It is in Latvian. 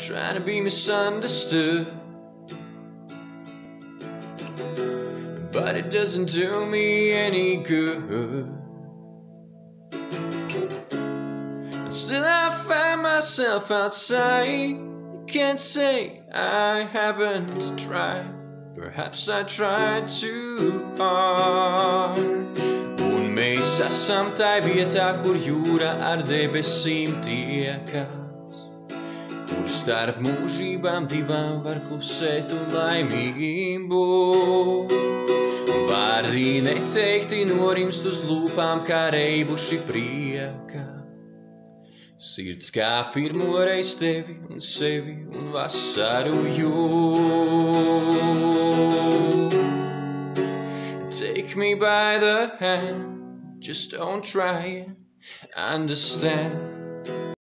trying to be misunderstood, but it doesn't do me any good. And still I find myself outside. Can't say I haven't tried. Perhaps I tried too hard. Un mēs esam tai vietā, kur jūra ar debesīm tiekas, kur starp mūžībām divām var klusēt un laimīgiem būt. Vārdi neteikti norimst uz lūpām, kā reibuši prieka. Sirds kā pirmoreiz tevi un sevi un vasaru jūt. Take me by the hand, just don't try it, understand.